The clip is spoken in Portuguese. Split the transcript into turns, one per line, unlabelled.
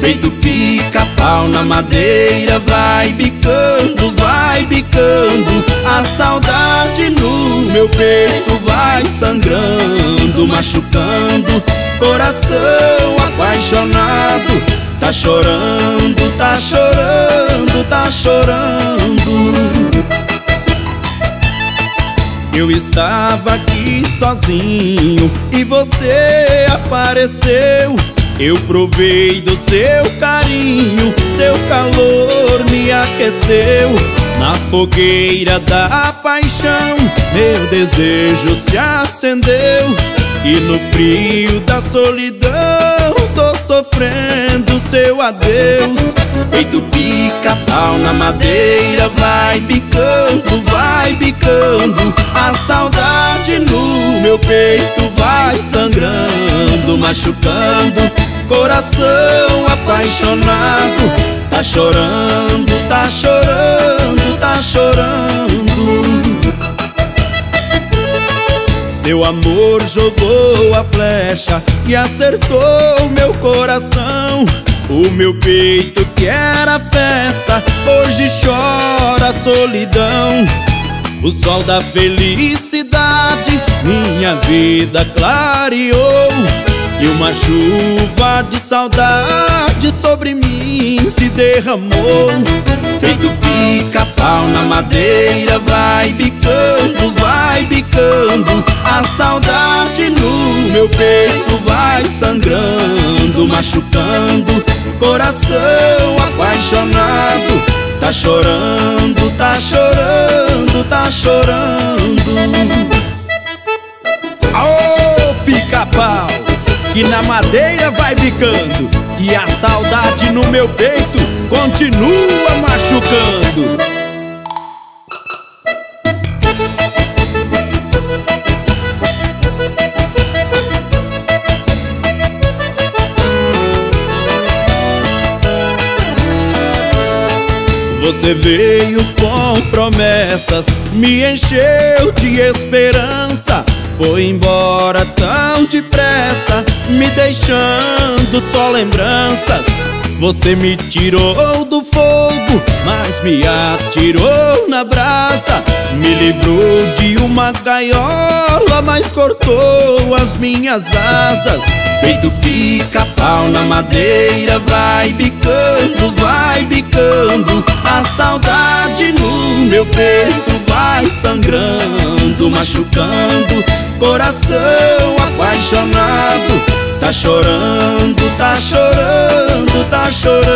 feito pica-pau na madeira. Vai bicando, a saudade no meu peito vai sangrando, machucando, coração apaixonado. Tá chorando, tá chorando, tá chorando. Eu estava aqui sozinho e você apareceu. Eu provei do seu carinho, seu calor me aqueceu. Na fogueira da paixão, meu desejo se acendeu. E no frio da solidão, tô sofrendo seu adeus. Feito pica-pau na madeira, vai bicando, a saudade no meu peito vai sangrando, machucando, coração apaixonado. Tá chorando, tá chorando, tá chorando. Seu amor jogou a flecha e acertou meu coração. O meu peito que era festa hoje chora a solidão. O sol da felicidade minha vida clareou, e uma chuva de saudade sobre mim se derramou. Feito pica-pau na madeira, vai bicando, a saudade no meu peito vai sangrando, machucando, coração apaixonado. Tá chorando, tá chorando, tá chorando.
Aô, pica-pau, que na madeira vai bicando, e a saudade no meu peito continua machucando.
Você veio com promessas, me encheu de esperança. Foi embora tão depressa, me deixando só lembranças. Você me tirou do fogo, mas me atirou na brasa. Me livrou de uma gaiola, mas cortou as minhas asas. Feito pica-pau na madeira, vai bicando, a saudade no meu peito vai sangrando, machucando, coração apaixonado. Tá chorando, tá chorando, tá chorando.